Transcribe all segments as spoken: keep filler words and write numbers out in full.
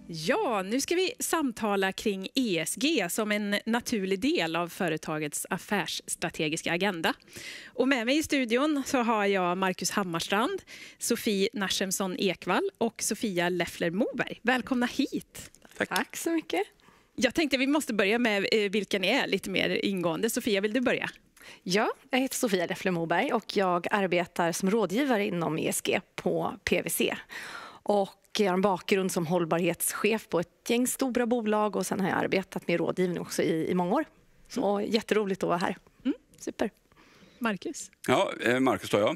Ja, nu ska vi samtala kring E S G som en naturlig del av företagets affärsstrategiska agenda. Och med mig i studion så har jag Marcus Hammarstrand, Sofie Nachemsson Ekvall och Sofia Leffler Moberg. Välkomna hit. Tack. Tack så mycket. Jag tänkte vi måste börja med vilka ni är lite mer ingående. Sofia, vill du börja? Ja, jag heter Sofia Leffler Moberg och jag arbetar som rådgivare inom E S G på P V C. Och jag har en bakgrund som hållbarhetschef på ett gäng stora bolag och sen har jag arbetat med rådgivning också i, i många år. Så mm. jätteroligt att vara här. Mm. Super. Marcus? Ja, Marcus då jag.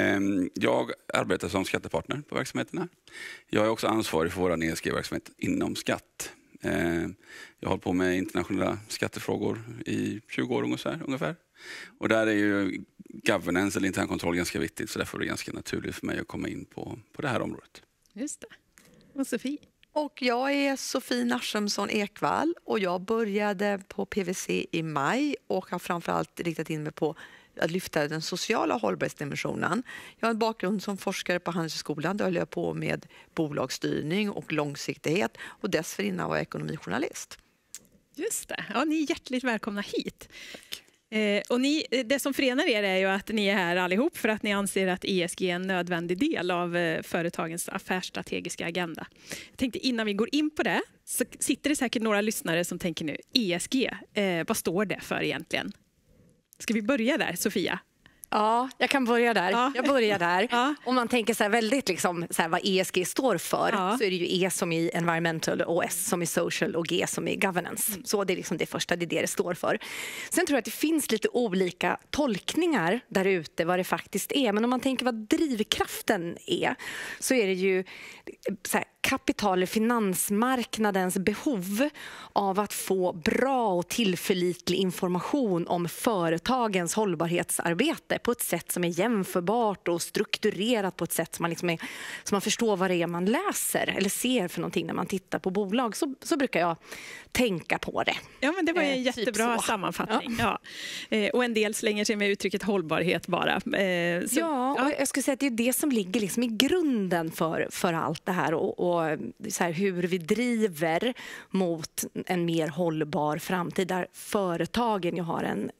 Jag arbetar som skattepartner på verksamheterna. Jag är också ansvarig för vår E S G-verksamhet inom skatt. Jag har hållit på med internationella skattefrågor i tjugo år ungefär. ungefär. Och där är ju governance eller intern kontroll ganska viktigt, så därför är det ganska naturligt för mig att komma in på, på det här området. Just det. Och Sofie? Och jag är Sofie Nachemsson Ekvall och jag började på P V C i maj och har framförallt riktat in mig på att lyfta den sociala hållbarhetsdimensionen. Jag har en bakgrund som forskare på Handelshögskolan där jag höll på med bolagsstyrning och långsiktighet och dessförinnan var jag ekonomijournalist. Just det. Ja, ni är hjärtligt välkomna hit. Tack. Eh, och ni, det som förenar er är ju att ni är här allihop för att ni anser att E S G är en nödvändig del av eh, företagens affärsstrategiska agenda. Jag tänkte innan vi går in på det så sitter det säkert några lyssnare som tänker nu, E S G, eh, vad står det för egentligen? Ska vi börja där, Sofia? Ja, jag kan börja där. Ja. Jag börjar där. Ja. Om man tänker så här väldigt liksom, så här, vad E S G står för ja. så är det ju E som i environmental och S som i social och G som i governance. Mm. Så det är liksom det första, det är det det står för. Sen tror jag att det finns lite olika tolkningar där ute vad det faktiskt är. Men om man tänker vad drivkraften är så är det ju så här, kapital- och finansmarknadens behov av att få bra och tillförlitlig information om företagens hållbarhetsarbete på ett sätt som är jämförbart och strukturerat på ett sätt som man, liksom är, som man förstår vad det är man läser eller ser för någonting när man tittar på bolag. Så, så brukar jag tänka på det. Ja, men det var en eh, jättebra typ sammanfattning. Ja. Ja. Eh, och en del slänger sig med uttrycket hållbarhet bara. Eh, så, ja, och ja. jag skulle säga att det är det som ligger liksom i grunden för, för allt det här och, och så här, hur vi driver mot en mer hållbar framtid där företagen ju har en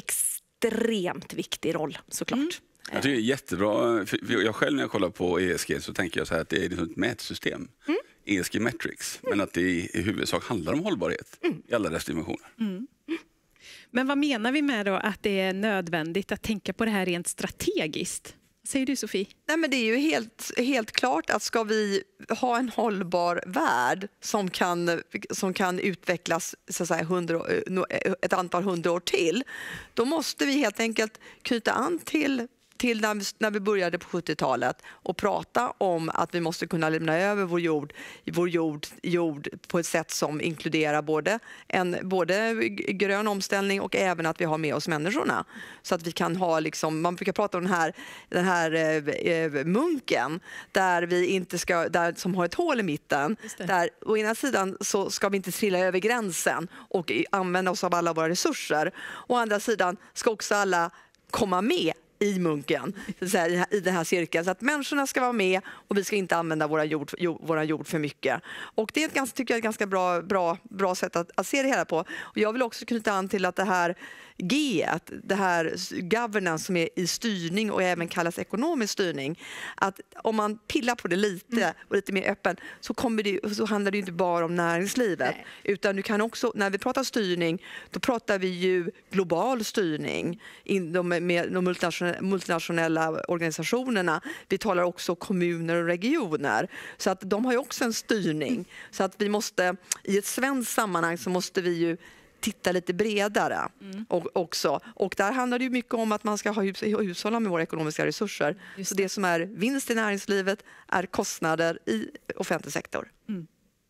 extremt viktig roll såklart. Mm. Jag tycker det är jättebra. Jag själv när jag kollar på E S G så tänker jag så här att det är ett mätsystem. Mm. E S G Metrics, mm. men att det i, i huvudsak handlar om hållbarhet mm. i alla dess dimensioner. Mm. Men vad menar vi med då att det är nödvändigt att tänka på det här rent strategiskt? Säger du, Sofie? Nej, men det är ju helt, helt klart att ska vi ha en hållbar värld som kan, som kan utvecklas så att säga, hundra, ett antal hundra år till, då måste vi helt enkelt knyta an till till när vi, när vi började på sjuttiotalet och prata om att vi måste kunna lämna över vår jord, vår jord, jord på ett sätt som inkluderar både en både grön omställning och även att vi har med oss människorna. Så att vi kan ha, liksom, man brukar prata om den här, den här eh, munken där vi inte ska, där, som har ett hål i mitten. Där å ena sidan så ska vi inte trilla över gränsen och använda oss av alla våra resurser. Å andra sidan ska också alla komma med i munken, så att säga, i den här cirkeln. Så att människorna ska vara med och vi ska inte använda våra jord, jord, våra jord för mycket. Och det är ett ganska, tycker jag, ett ganska bra, bra, bra sätt att, att se det hela på. Och jag vill också knyta an till att det här G, det här governance som är i styrning och även kallas ekonomisk styrning, att om man pillar på det lite och lite mer öppen så, kommer det, så handlar det ju inte bara om näringslivet. Nej. Utan du kan också, när vi pratar styrning, då pratar vi ju global styrning in de, med de multinationella, multinationella organisationerna. Vi talar också kommuner och regioner. Så att de har ju också en styrning. Så att vi måste, i ett svenskt sammanhang så måste vi ju titta lite bredare mm. och, också. Och där handlar det ju mycket om att man ska ha hus, hushålla med våra ekonomiska resurser. Just så det som är vinst i näringslivet är kostnader i offentlig sektor. Mm.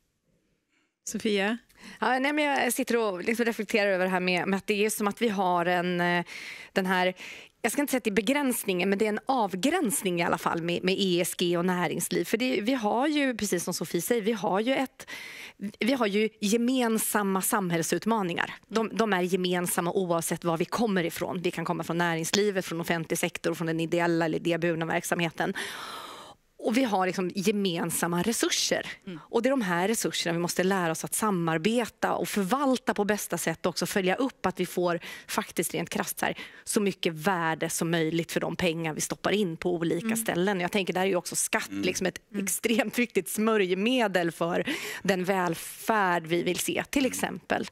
Sofia? Ja, nej, men jag sitter och liksom reflekterar över det här med, med att det är som att vi har en, den här, jag ska inte säga att det är begränsningen, men det är en avgränsning i alla fall med, med E S G och näringsliv. För det, vi har ju, precis som Sofie säger, vi har ju, ett, vi har ju gemensamma samhällsutmaningar. De, de är gemensamma oavsett var vi kommer ifrån. Vi kan komma från näringslivet, från offentlig sektor, från den ideella eller idéburna verksamheten. Och vi har liksom gemensamma resurser. Mm. Och det är de här resurserna vi måste lära oss att samarbeta och förvalta på bästa sätt och också följa upp att vi får faktiskt rent krasst här, så mycket värde som möjligt för de pengar vi stoppar in på olika mm. ställen. Jag tänker där är ju också skatt mm. liksom ett mm. extremt viktigt smörjmedel för den välfärd vi vill se till exempel.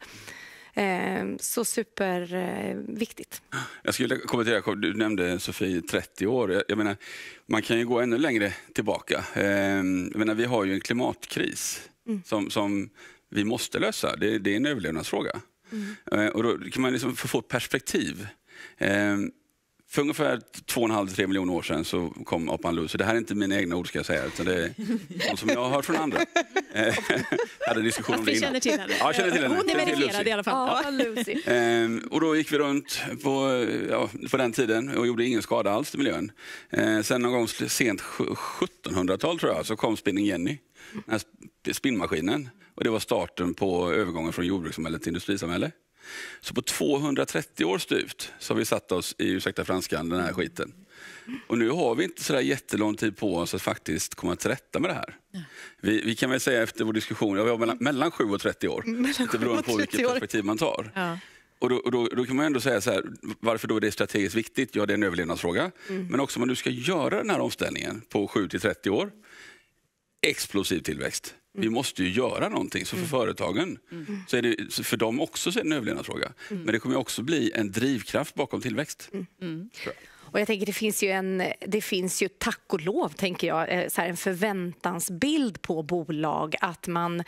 Så superviktigt. Jag skulle kommentera, du nämnde Sofie trettio år. Jag, jag menar, man kan ju gå ännu längre tillbaka. Jag menar, vi har ju en klimatkris mm. som, som vi måste lösa. Det, det är en överlevnadsfråga. Mm. Och då kan man liksom få ett perspektiv. För ungefär två och en halv till tre miljoner år sedan så kom apan Lu. Så det här är inte mina egna ord ska jag säga, utan det är något som jag har hört från andra. Jag hade diskussion om det innan. Känner till henne. Ja, känner till henne. Hon är verifierad i alla fall. Ja, Lucy. Ehm, och då gick vi runt på, ja, på den tiden och gjorde ingen skada alls till miljön. Ehm, sen någon gång sent sjuttonhundratal tror jag så kom Spinning Jenny, den här spinnmaskinen. Och det var starten på övergången från jordbrukssamhälle till industrisamhälle. Så på tvåhundratrettio år styvt så har vi satt oss i, ursäkta franskan, den här skiten. Och nu har vi inte så där jättelång tid på oss att faktiskt komma till rätta med det här. Vi, vi kan väl säga efter vår diskussion, ja, vi har mellan, mellan sju och trettio år. Det beror på vilket perspektiv man tar. Ja. Och då, och då, då kan man ändå säga så här, varför då är det strategiskt viktigt? Ja, det är en överlevnadsfråga. Mm. Men också om du ska göra den här omställningen på sju till trettio år, explosiv tillväxt. Vi måste ju göra någonting. Så för mm. företagen, mm. så är det för dem också så är det en överlevnadsfråga. Mm. Men det kommer också bli en drivkraft bakom tillväxt. Mm. Mm. Och jag tänker det finns ju en, det finns ju tack och lov tänker jag, så här en förväntansbild på bolag att man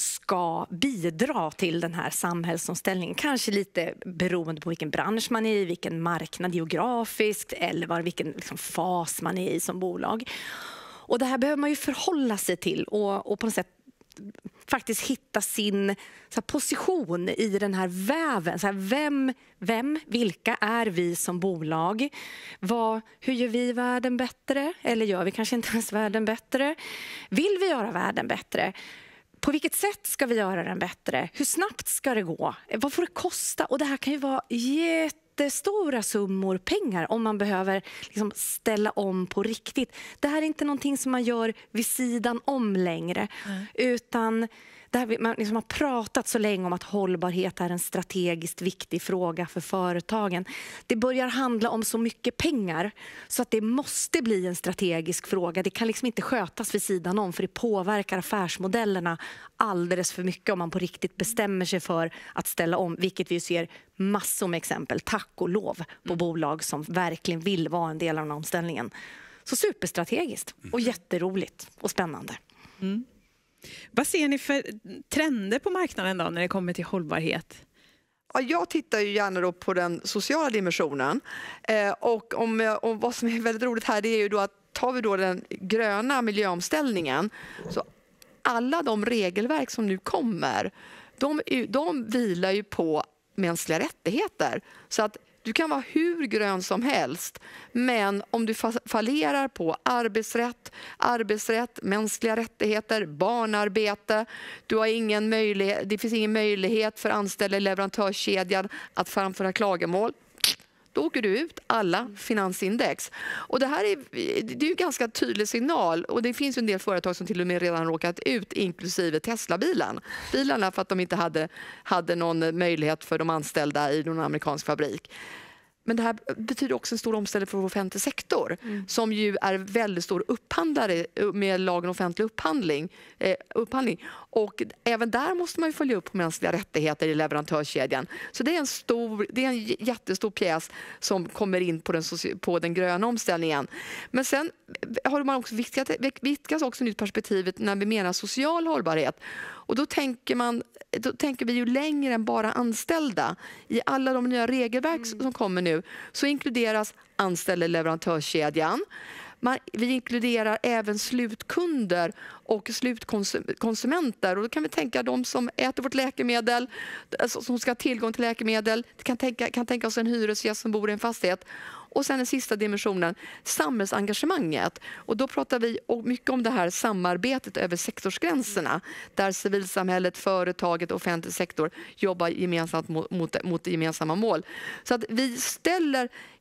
ska bidra till den här samhällsomställningen. Kanske lite beroende på vilken bransch man är i, vilken marknad geografiskt eller var, vilken liksom fas man är i som bolag. Och det här behöver man ju förhålla sig till och, och på något sätt faktiskt hitta sin så här, position i den här väven. Så här, vem, vem, vilka är vi som bolag? Vad, hur gör vi världen bättre? Eller gör vi kanske inte ens världen bättre? Vill vi göra världen bättre? På vilket sätt ska vi göra den bättre? Hur snabbt ska det gå? Vad får det kosta? Och det här kan ju vara jätte stora summor pengar om man behöver liksom ställa om på riktigt. Det här är inte någonting som man gör vid sidan om längre. Mm. Utan det här, man liksom har pratat så länge om att hållbarhet är en strategiskt viktig fråga för företagen. Det börjar handla om så mycket pengar så att det måste bli en strategisk fråga. Det kan liksom inte skötas vid sidan om för det påverkar affärsmodellerna alldeles för mycket om man på riktigt bestämmer sig för att ställa om. Vilket vi ser massor med exempel, tack och lov, på mm. bolag som verkligen vill vara en del av den här omställningen. Så superstrategiskt och jätteroligt och spännande. Mm. Vad ser ni för trender på marknaden då när det kommer till hållbarhet? Ja, jag tittar ju gärna då på den sociala dimensionen. Eh, och, om, och vad som är väldigt roligt här det är ju då att tar vi då den gröna miljöomställningen så alla de regelverk som nu kommer de, de vilar ju på mänskliga rättigheter. Så att du kan vara hur grön som helst, men om du fallerar på arbetsrätt, arbetsrätt, mänskliga rättigheter, barnarbete, du har ingen möjlighet, det finns ingen möjlighet för anställda i leverantörskedjan att framföra klagomål. Då åker du ut alla finansindex. Och det här är, det är ju ganska tydlig signal. Och det finns ju en del företag som till och med redan råkat ut, inklusive Tesla-bilen. Bilarna för att de inte hade, hade någon möjlighet för de anställda i någon amerikansk fabrik. Men det här betyder också en stor omställning för vår offentlig sektor mm. som ju är väldigt stor upphandlare med lagen om offentlig upphandling, eh, upphandling. Och även där måste man ju följa upp på mänskliga rättigheter i leverantörskedjan. Så det är en, stor, det är en jättestor pjäs som kommer in på den, på den gröna omställningen. Men sen har man också viktigas också nytt perspektivet när vi menar social hållbarhet. Och då tänker man då tänker vi ju längre än bara anställda. I alla de nya regelverk mm. som kommer nu så inkluderas anställda i leverantörskedjan. Man, vi inkluderar även slutkunder och slutkonsumenter. Och då kan vi tänka de som äter vårt läkemedel, som ska ha tillgång till läkemedel. Det kan tänka, kan tänka oss en hyresgäst som bor i en fastighet. Och sen den sista dimensionen, samhällsengagemanget. Och då pratar vi mycket om det här samarbetet över sektorsgränserna. Där civilsamhället, företaget och offentlig sektor jobbar gemensamt mot, mot, mot gemensamma mål. Så att vi ställer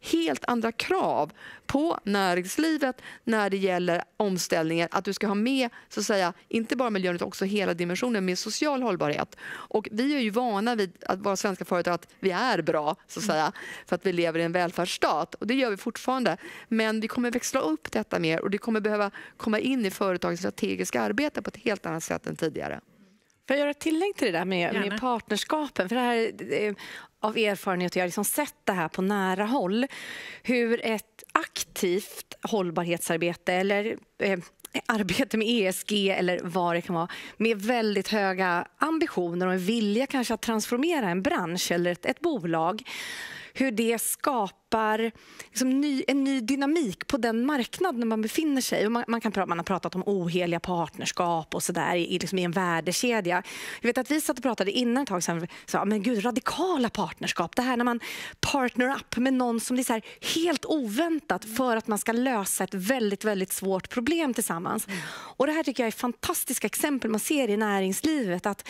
helt andra krav på näringslivet när det gäller omställningar. Att du ska ha med, så att säga, inte bara miljön utan också hela dimensionen med social hållbarhet. Och vi är ju vana vid att vara svenska företag att vi är bra, så att säga, för att vi lever i en välfärdsstat. Och det gör vi fortfarande. Men vi kommer växla upp detta mer och det kommer behöva komma in i företagens strategiska arbete på ett helt annat sätt än tidigare. För att göra ett tillägg till det där med, med partnerskapen, för det här av erfarenhet, jag har liksom sett det här på nära håll, hur ett aktivt hållbarhetsarbete eller eh, arbete med E S G eller vad det kan vara, med väldigt höga ambitioner och en vilja kanske att transformera en bransch eller ett, ett bolag, hur det skapar liksom ny, en ny dynamik på den marknad när man befinner sig. Och man, man, kan prata, man har pratat om oheliga partnerskap och sådär i, liksom i en värdekedja. Jag vet att vi satt och pratade innan ett tag sedan, så, men gud, radikala partnerskap. Det här när man partner up med någon som är så här helt oväntat för att man ska lösa ett väldigt, väldigt svårt problem tillsammans. Mm. Och det här tycker jag är fantastiska exempel man ser i näringslivet, att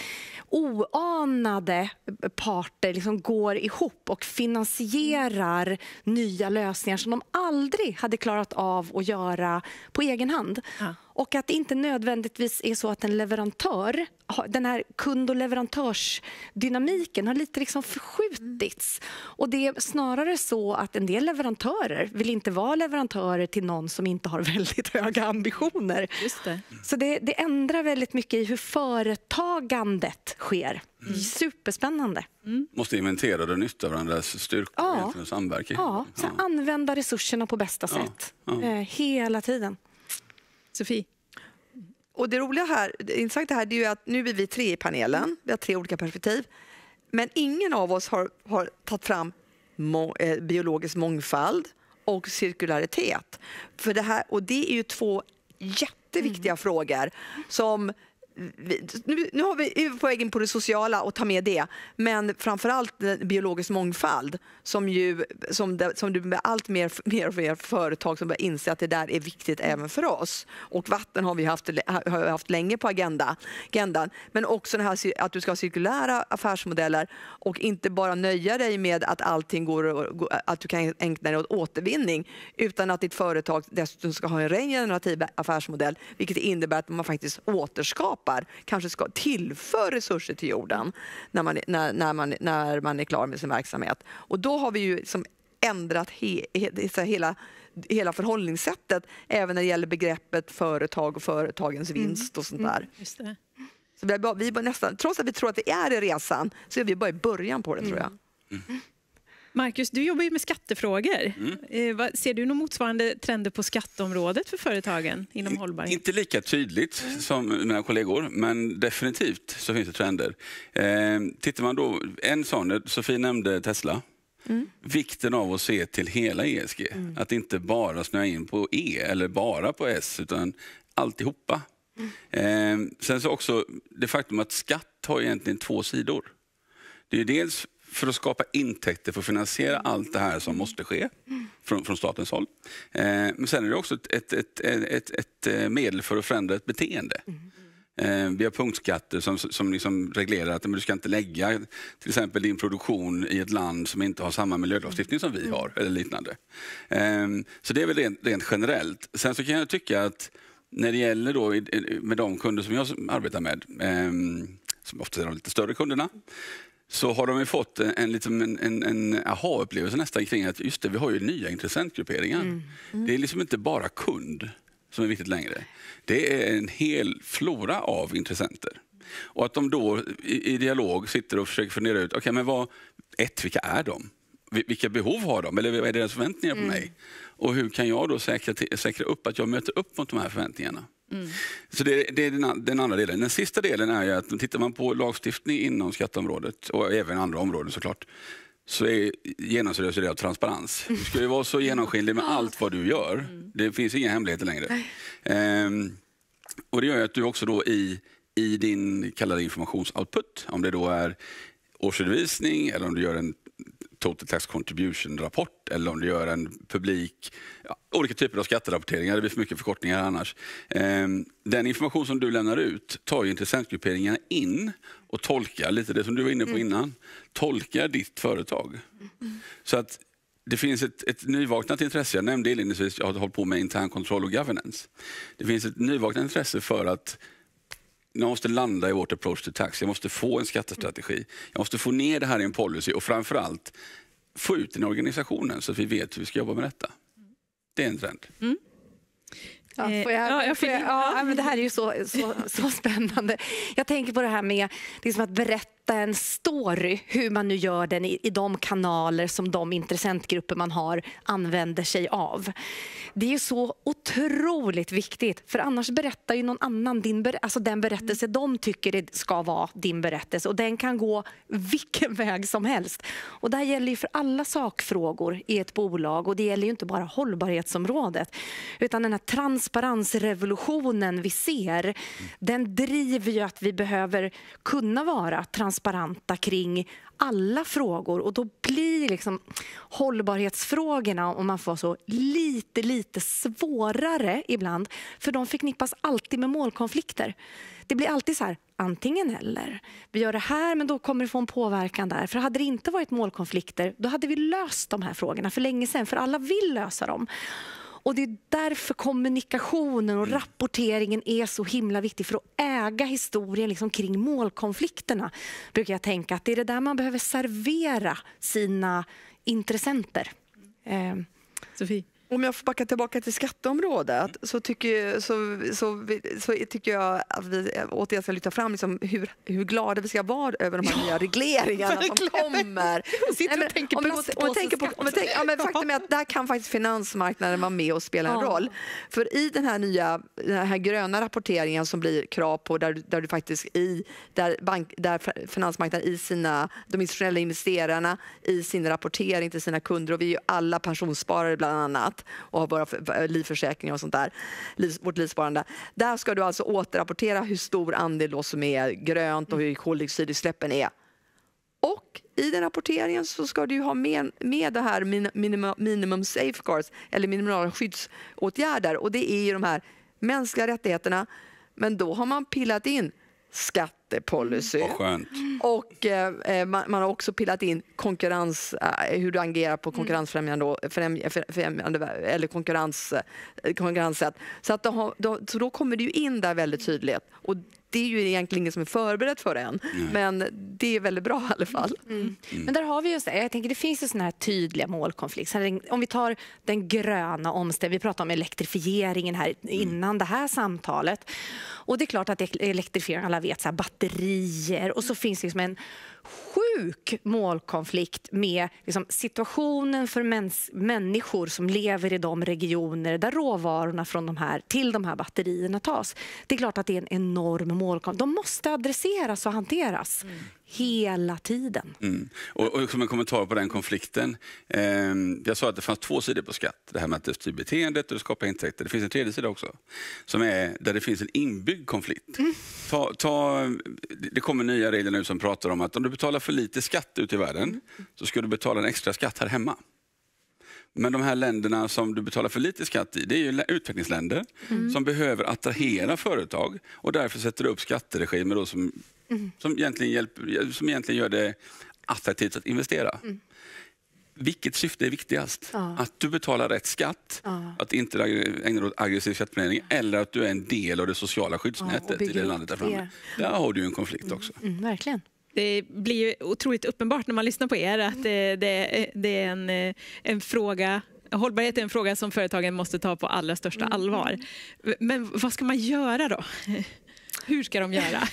oanade parter liksom går ihop och finansierar nya lösningar som de aldrig hade klarat av att göra på egen hand. Ja. Och att det inte nödvändigtvis är så att en leverantör, den här kund- och leverantörsdynamiken har lite liksom förskjutits. Och det är snarare så att en del leverantörer vill inte vara leverantörer till någon som inte har väldigt höga ambitioner. Just det. Så det, det ändrar väldigt mycket i hur företagandet sker. Mm. Superspännande. Mm. Måste inventera och nytta varandras styrkor ja. och samverka. Ja, så ja. Använda resurserna på bästa ja. sätt. Ja. Eh, hela tiden. Sofie? Och det roliga här, det intressanta här, det är ju att nu är vi tre i panelen. Vi har tre olika perspektiv. Men ingen av oss har, har tagit fram må, eh, biologisk mångfald och cirkularitet. För det här, och det är ju två jätteviktiga mm. frågor som... Vi, nu, nu har vi, är vi på väg in på det sociala och ta med det, men framförallt biologisk mångfald som ju som det, som du med allt mer, mer och mer företag som börjar inse att det där är viktigt även för oss. Och vatten har vi haft, har vi haft länge på agenda, agendan, men också den här, att du ska ha cirkulära affärsmodeller och inte bara nöja dig med att allting går, att du kan ägna dig åt återvinning, utan att ditt företag dessutom ska ha en regenerativ affärsmodell, vilket innebär att man faktiskt återskapar, kanske ska tillföra resurser till jorden när man, när, när, man, när man är klar med sin verksamhet. Och då har vi ju liksom ändrat he, he, hela, hela förhållningssättet även när det gäller begreppet företag och företagens vinst och sånt där. Mm, just det. Så vi, bara, vi bara nästan, trots att vi tror att det är i resan, så är vi bara i början på det, mm. tror jag. Mm. Marcus, du jobbar ju med skattefrågor. Mm. Eh, ser du någon motsvarande trender på skatteområdet för företagen inom hållbarhet? Inte lika tydligt mm. som mina kollegor, men definitivt så finns det trender. Eh, tittar man då, en sån, Sofie nämnde Tesla. Mm. Vikten av att se till hela E S G. Mm. Att inte bara snöa in på E eller bara på S, utan alltihopa. Mm. Eh, sen så också det faktum att skatt har egentligen två sidor. Det är dels för att skapa intäkter för att finansiera allt det här som måste ske från, från statens håll. Eh, men sen är det också ett, ett, ett, ett, ett medel för att förändra ett beteende. Eh, vi har punktskatter som, som liksom reglerar att men du ska inte lägga till exempel din produktion i ett land som inte har samma miljölagstiftning som vi har eller liknande. Eh, så det är väl rent, rent generellt. Sen så kan jag tycka att när det gäller då med de kunder som jag arbetar med, eh, som ofta är de lite större kunderna, så har de ju fått en, en, en, en aha-upplevelse nästan kring att just det, vi har ju nya intressentgrupperingar. Mm. Mm. Det är liksom inte bara kund som är viktigt längre. Det är en hel flora av intressenter. Och att de då i, i dialog sitter och försöker fundera ut, okej, okay, men vad, ett, vilka är de? Vilka behov har de? Eller vad är deras förväntningar på mm. mig? Och hur kan jag då säkra, till, säkra upp att jag möter upp mot de här förväntningarna? Mm. Så det, det är den, den andra delen. Den sista delen är ju att tittar man på lagstiftning inom skatteområdet och även andra områden såklart, så är genomsörs det av transparens. Du ska ju vara så genomskinlig med allt vad du gör. Mm. Det finns inga hemligheter längre. Ehm, och det gör ju att du också då i, i din kallade informationsoutput, om det då är årsredovisning eller om du gör en Total Tax Contribution-rapport eller om du gör en publik, ja, olika typer av skatterapporteringar, det blir för mycket förkortningar annars. Ehm, den information som du lämnar ut tar ju intressentgrupperingarna in och tolkar, lite det som du var inne på innan, tolkar ditt företag. Mm. Så att det finns ett, ett nyvaknat intresse. Jag nämnde inledningsvis, jag har hållit på med intern kontroll och governance. Det finns ett nyvaknat intresse för att jag måste landa i vårt approach to tax. Jag måste få en skattestrategi. Jag måste få ner det här i en policy och framförallt få ut den i organisationen så att vi vet hur vi ska jobba med detta. Det är en trend. Mm. Ja, får jag, ja, jag får jag, ja, men det här är ju så, så, så spännande. Jag tänker på det här med liksom att berätta en story, hur man nu gör den i, i de kanaler som de intressentgrupper man har använder sig av. Det är ju så otroligt viktigt, för annars berättar ju någon annan din ber- alltså den berättelse de tycker det ska vara din berättelse, och den kan gå vilken väg som helst. Och det här gäller ju för alla sakfrågor i ett bolag, och det gäller ju inte bara hållbarhetsområdet, utan den här transparensrevolutionen vi ser, den driver ju att vi behöver kunna vara transparenta kring alla frågor, och då blir liksom hållbarhetsfrågorna, om man får så, lite lite svårare ibland, för de förknippas alltid med målkonflikter. Det blir alltid så här, antingen eller. Vi gör det här, men då kommer det få en påverkan där. För hade det inte varit målkonflikter, då hade vi löst de här frågorna för länge sedan, för alla vill lösa dem. Och det är därför kommunikationen och rapporteringen är så himla viktig, för att äga historien liksom kring målkonflikterna. Brukar jag tänka att det är det där man behöver servera sina intressenter. Eh. Sofie? Om jag får backa tillbaka till skatteområdet så tycker, så, så, så tycker jag att vi återigen ska lyfta fram liksom hur, hur glada vi ska vara över de här ja, nya regleringarna som kommer. Faktum är att där kan faktiskt finansmarknaden vara med och spela en ja. roll. För i den här nya den här gröna rapporteringen som blir krav på, där, där du faktiskt i där, bank, där finansmarknaden i sina, de institutionella investerarna i sin rapportering till sina kunder, och vi är ju alla pensionssparare bland annat och har våra livförsäkringar och sånt där, vårt livsparande. Där ska du alltså återrapportera hur stor andel då som är grönt och hur koldioxidutsläppen är. Och i den rapporteringen så ska du ha med, med det här minimum, minimum safeguards eller minimala skyddsåtgärder, och det är ju de här mänskliga rättigheterna, men då har man pillat in skattepolicy. Vad skönt. Och eh, man, man har också pillat in konkurrens, eh, hur du agerar på konkurrensfrämjande främ, främjande, eller konkurrens, konkurrenssätt. Så, att då, då, så då kommer det ju in där väldigt tydligt. Och det är ju egentligen ingen som är förberett för än. Mm. Men det är väldigt bra i alla fall. Mm. Mm. Men där har vi just det. Jag tänker det finns ju såna här tydliga målkonflikter. Om vi tar den gröna omställningen, vi pratade om elektrifieringen här innan mm. det här samtalet. Och det är klart att elektrifiering, alla vet, så här, batterier, och så finns det liksom en sjuk målkonflikt med liksom, situationen för mäns- människor som lever i de regioner där råvarorna från de här, till de här batterierna tas. Det är klart att det är en enorm målkonflikt. De måste adresseras och hanteras mm. hela tiden. Mm. Och, och som en kommentar på den konflikten, eh, jag sa att det fanns två sidor på skatt. Det här med att det styr beteendet och det skapar intäkter. Det finns en tredje sida också, som är där det finns en inbyggd konflikt. Mm. Ta, ta, det kommer nya regler nu som pratar om att om du betalar för lite skatt ut i världen mm. så ska du betala en extra skatt här hemma. Men de här länderna som du betalar för lite skatt i, det är ju utvecklingsländer mm. som behöver attrahera företag, och därför sätter du upp skatteregimer då som, mm. som, egentligen hjälper, som egentligen gör det attraktivt att investera. Mm. Vilket syfte är viktigast? Ja. Att du betalar rätt skatt, ja. att inte ägna dig åt aggressiv skatteplanering, eller att du är en del av det sociala skyddsnätet ja, i det landet där framme. Där har du en konflikt också. Mm, mm, verkligen. Det blir ju otroligt uppenbart när man lyssnar på er att det, det, det är en, en fråga, hållbarhet är en fråga som företagen måste ta på allra största allvar. Men vad ska man göra då? Hur ska de göra?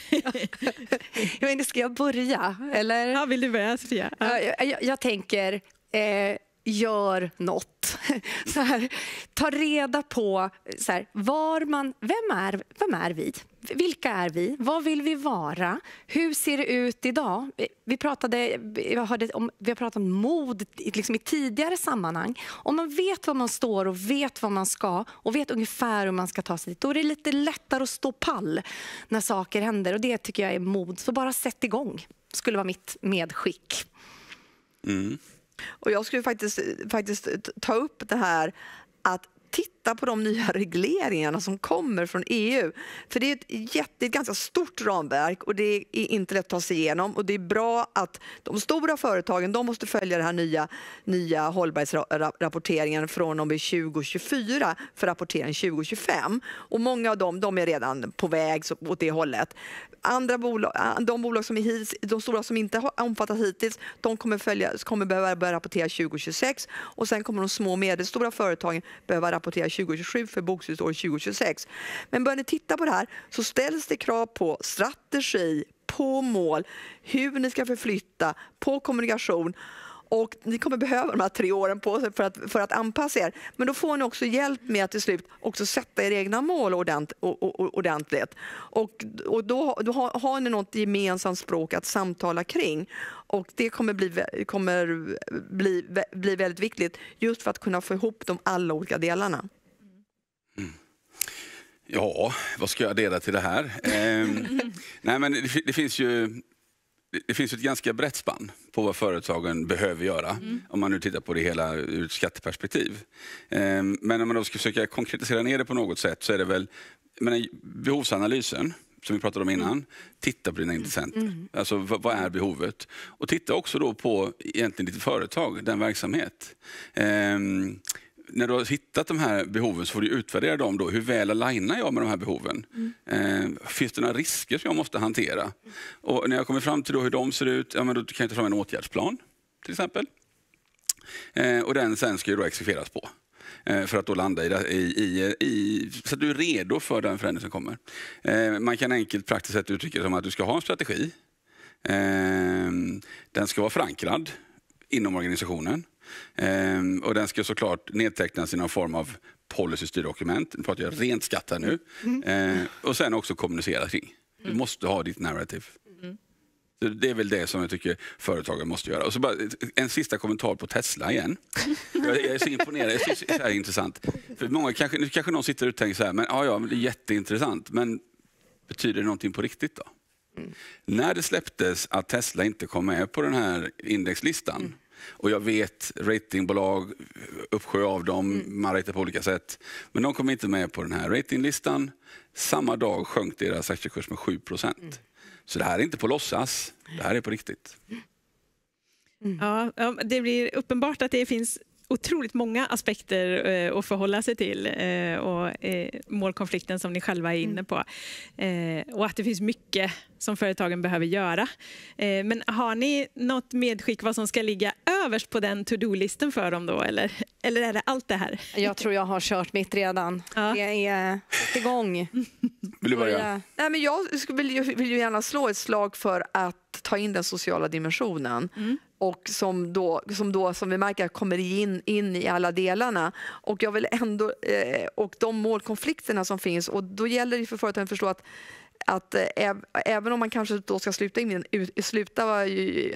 Jag menar, ska jag börja? Eller? Ja, vill du börja, Sofia? Ja. Jag, jag, jag tänker... Eh, gör något. Så här, ta reda på så här, var man, vem är, vem är vi? Vilka är vi? Vad vill vi vara? Hur ser det ut idag? Vi pratade, jag hörde om, vi har pratat om mod liksom i tidigare sammanhang. Om man vet var man står och vet vad man ska och vet ungefär hur man ska ta sig dit, då är det lite lättare att stå pall när saker händer, och det tycker jag är mod. Så bara sätt igång, skulle vara mitt medskick. Mm. Och jag skulle faktiskt, faktiskt ta upp det här att titta titta på de nya regleringarna som kommer från E U. För det är ett, jätte, ett ganska stort ramverk och det är inte lätt att ta sig igenom. Och det är bra att de stora företagen, de måste följa den här nya, nya hållbarhetsrapporteringen från och med tjugo tjugofyra för rapportering tjugo tjugofem. Och många av dem, de är redan på väg åt det hållet. Andra bolag, de bolag som är hit, de stora som inte har omfattat hittills, de kommer, följa, kommer behöva börja rapportera tjugo tjugosex och sen kommer de små och medelstora företagen behöva rapportera tjugo tjugosju för bokslutsår tjugo tjugosex. Men börjar ni titta på det här så ställs det krav på strategi, på mål, hur ni ska förflytta, på kommunikation. Och ni kommer behöva de här tre åren på sig för att, för att anpassa er. Men då får ni också hjälp med att till slut också sätta er egna mål ordent, och, och, ordentligt. Och, och då, då har, har ni något gemensamt språk att samtala kring. Och det kommer bli, kommer bli, bli väldigt viktigt just för att kunna få ihop de alla olika delarna. Mm. Ja, vad ska jag addera till det här? ehm, nej, men det, det finns ju... Det finns ett ganska brett spann på vad företagen behöver göra mm. om man nu tittar på det hela ur ett skatteperspektiv. Um, men om man då ska försöka konkretisera ner det på något sätt så är det väl menar, behovsanalysen som vi pratade om innan. Mm. Titta på dina intressenter. Mm. Alltså vad, vad är behovet? Och titta också då på egentligen ditt företag, den verksamhet. Um, När du har hittat de här behoven så får du utvärdera dem då. Hur väl alignar jag med de här behoven? Mm. Eh, finns det några risker som jag måste hantera? Mm. Och när jag kommer fram till då hur de ser ut, ja, men då kan jag ta fram en åtgärdsplan till exempel. Eh, och den sen ska ju då exekveras på. Eh, för att då landa i, i, i, i, så att du är redo för den förändring som kommer. Eh, man kan enkelt praktiskt sett uttrycka det som att du ska ha en strategi. Eh, den ska vara förankrad inom organisationen. Um, och den ska såklart nedtecknas i någon form av policy-styrdokument. Nu pratar jag rent skatt här nu. Mm. Uh, och sen också kommunicera kring. Du mm. måste ha ditt narrative. Mm. Så det är väl det som jag tycker företagen måste göra. Och så bara en sista kommentar på Tesla igen. jag, jag är så imponerad. Jag tycker det här är intressant. För många, kanske, nu kanske någon sitter och tänker så här, men ja, ja, det är jätteintressant. Men betyder det någonting på riktigt då? Mm. När det släpptes att Tesla inte kom med på den här indexlistan mm. och jag vet ratingbolag, uppsjö av dem, mm. man ratear på olika sätt. Men de kom inte med på den här ratinglistan. Samma dag sjönk deras aktiekurs med sju procent. Mm. Så det här är inte på låtsas, det här är på riktigt. Mm. Ja, det blir uppenbart att det finns otroligt många aspekter eh, att förhålla sig till eh, och eh, målkonflikten som ni själva är inne på. Eh, och att det finns mycket som företagen behöver göra. Eh, men har ni något medskick vad som ska ligga överst på den to-do-listen för dem då? Eller, eller är det allt det här? Jag tror jag har kört mitt redan. Ja. Det är igång. Vill du börja? Nej, men jag vill ju, vill ju gärna slå ett slag för att ta in den sociala dimensionen. Mm. Och som då, som då som vi märker kommer in, in i alla delarna. Och jag vill ändå eh, och de målkonflikterna som finns, och då gäller det för företagen att förstå att att äh, även om man kanske då ska sluta, in, sluta äh,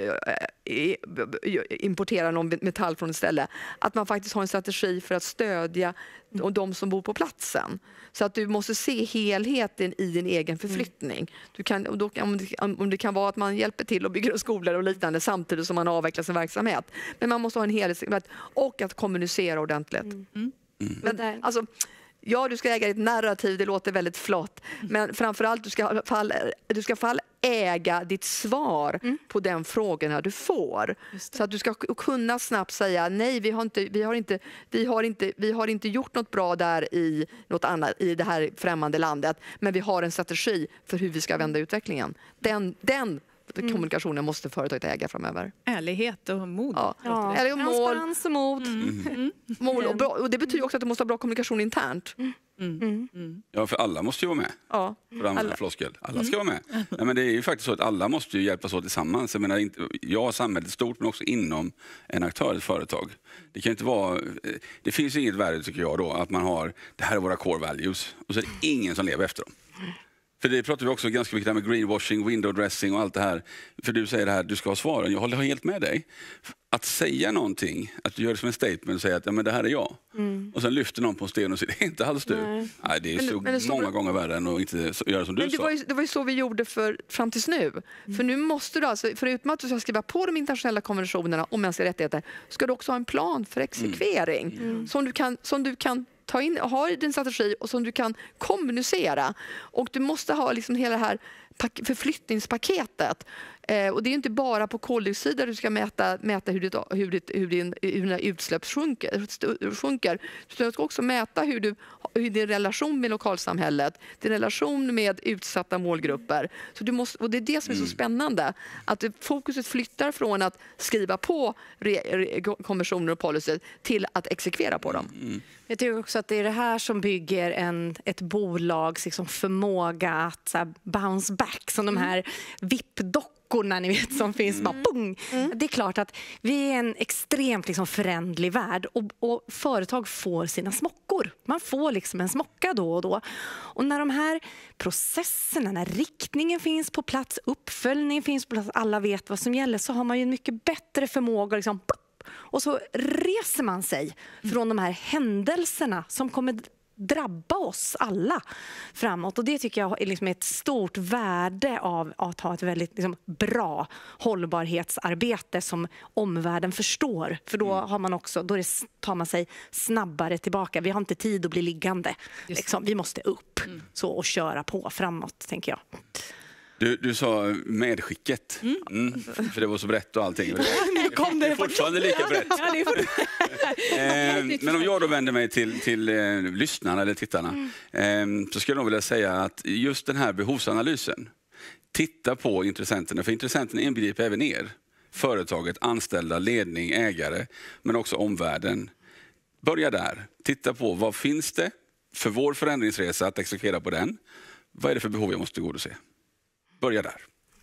äh, importera någon metall från ett ställe, att man faktiskt har en strategi för att stödja och de som bor på platsen. Så att du måste se helheten i din egen förflyttning. Du kan, och då, om, det, om det kan vara att man hjälper till och bygger skolor och liknande samtidigt som man avvecklar sin verksamhet. Men man måste ha en helhet och att kommunicera ordentligt. Mm. Mm. Men, alltså, ja, du ska äga ditt narrativ, det låter väldigt flott. Men framförallt, du ska fall, du ska fall äga ditt svar mm. på den frågorna du får. Så att du ska kunna snabbt säga nej, vi har inte, vi har inte, vi har inte, vi har inte gjort något bra där i något annat, i det här främmande landet. Men vi har en strategi för hur vi ska vända utvecklingen. Den, den Mm. kommunikationen måste företaget äga framöver. Ärlighet och mod. Ja. Ja. Ärlighet och mål. Transparens och mod. Mm. Mm. Mål och, bra, och det betyder också att du måste ha bra kommunikation internt. Mm. Mm. Mm. Ja, för alla måste ju vara med. Ja. För att alla. Floskel. Alla ska vara med. Mm. Nej, men det är ju faktiskt så att alla måste ju hjälpas åt tillsammans. Jag menar, inte, ja, samhället är stort, men också inom en aktör, ett företag. Det kan inte vara, det finns inget värde, tycker jag då, att man har, det här är våra core values, och så är det ingen som lever efter dem. För det pratar vi också ganska mycket om med greenwashing, window dressing och allt det här. För du säger det här, du ska ha svaren. Jag håller helt med dig. Att säga någonting, att du gör det som en statement och säga att ja, men det här är jag. Mm. Och sen lyfter någon på en sten och säger det är inte alls du. Nej, Nej det är men, så men det många så... gånger värre än att inte göra som du men det sa. Var ju, det var ju så vi gjorde för, fram tills nu. Mm. För nu måste du alltså, förutom att du ska skriva på de internationella konventionerna om mänskliga rättigheter, ska du också ha en plan för exekvering. Mm. Mm. Som, du kan, som du kan ta in, ha din strategi och som du kan kommunicera. Och du måste ha liksom hela det här förflyttningspaketet. Eh, och det är inte bara på koldioxid där du ska mäta, mäta hur, ditt, hur, ditt, hur, din, hur dina utsläpp sjunker. sjunker. Du ska också mäta hur, du, hur din relation med lokalsamhället, din relation med utsatta målgrupper. Så du måste, och det är det som är så spännande. Att fokuset flyttar från att skriva på re, re, konventioner och policy till att exekvera på dem. Mm. Jag tycker också att det är det här som bygger en, ett bolags liksom förmåga att så här, bounce back, som de här V I P-dockorna ni vet, som finns. Mm. Bara, boom. Mm. Det är klart att vi är en extremt liksom, förändlig värld och, och företag får sina smockor. Man får liksom en smocka då och då. Och när de här processerna, när riktningen finns på plats, uppföljningen finns på plats, alla vet vad som gäller, så har man ju en mycket bättre förmåga liksom, och så reser man sig från de här händelserna som kommer drabba oss alla framåt. Och det tycker jag är liksom ett stort värde av att ha ett väldigt liksom, bra hållbarhetsarbete som omvärlden förstår. För då, har man också, då tar man sig snabbare tillbaka. Vi har inte tid att bli liggande. Liksom. Vi måste upp mm. så, och köra på framåt, tänker jag. Du, du sa medskicket, mm. Mm, för det var så brett och allting. Nu kom det. Det är fortfarande lika brett. Ja, det är for... eh, men om jag då vänder mig till, till eh, lyssnarna eller tittarna mm. eh, så skulle jag vilja säga att just den här behovsanalysen, titta på intressenterna, för intressenterna inbegriper även er. Företaget, anställda, ledning, ägare, men också omvärlden. Börja där. Titta på vad finns det för vår förändringsresa att exekvera på den. Vad är det för behov jag måste tillgodose? Börja där.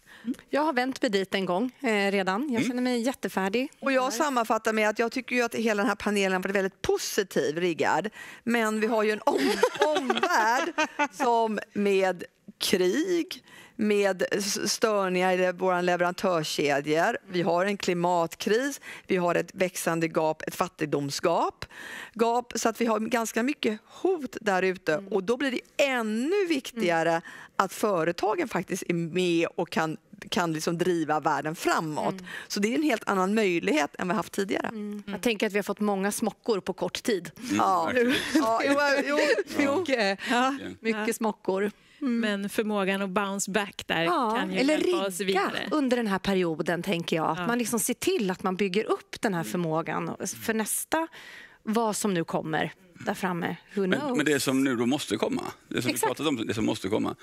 Jag har vänt mig dit en gång eh, redan. Jag känner mig jättefärdig. Och jag sammanfattar med att jag tycker ju att hela den här panelen var väldigt positiv, Rickard. Men vi har ju en om- omvärld som med krig, med störningar i våra leverantörskedjor. Vi har en klimatkris, vi har ett växande gap, ett fattigdomsgap. Gap, så att vi har ganska mycket hot där ute. Mm. Och då blir det ännu viktigare mm. att företagen faktiskt är med och kan, kan liksom driva världen framåt. Mm. Så det är en helt annan möjlighet än vi haft tidigare. Mm. Mm. Jag tänker att vi har fått många smockor på kort tid. Mm. Ja. Ja, jo, jo, jo. Mycket, ja. mycket smockor. Mm. Men förmågan att bounce back där ja, kan ju eller hjälpa oss rigga vidare. Under den här perioden, tänker jag. Att ja. man liksom ser till att man bygger upp den här förmågan för nästa, vad som nu kommer där framme. Who knows? Men, men det som nu då måste komma, det som Exakt. vi pratat om, det som måste komma.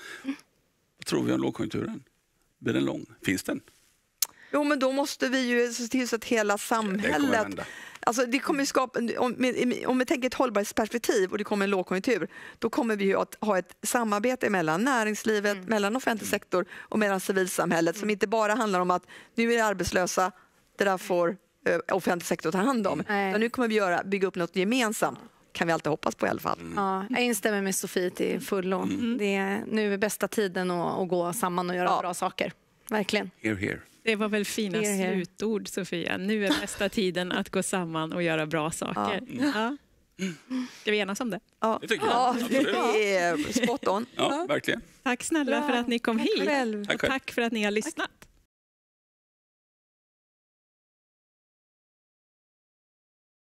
Vad tror vi om lågkonjunkturen? Blir den lång? Finns den? Jo, men då måste vi ju se till så att hela samhället... Alltså det kommer skapa, om, om vi tänker ett hållbarhetsperspektiv och det kommer en lågkonjunktur, då kommer vi ju att ha ett samarbete mellan näringslivet, mm. mellan offentlig sektor och mellan civilsamhället mm. som inte bara handlar om att nu är det arbetslösa, det där får uh, offentlig sektor ta hand om. Mm. Nu kommer vi göra, bygga upp något gemensamt. Kan vi alltid hoppas på i alla fall. Mm. Ja, jag instämmer med Sofie till fullo. Mm. Det är nu är bästa tiden att, att gå samman och göra ja. bra saker. Verkligen. Here, here. Det var väl fina here, here. slutord, Sofia. Nu är bästa tiden att gå samman och göra bra saker. Ja. Ja. Ska vi enas om det? Ja, det tycker jag. Ja, det är spot on. Ja, verkligen. Tack snälla för att ni kom hit. Tack själv. Och tack för att ni har lyssnat.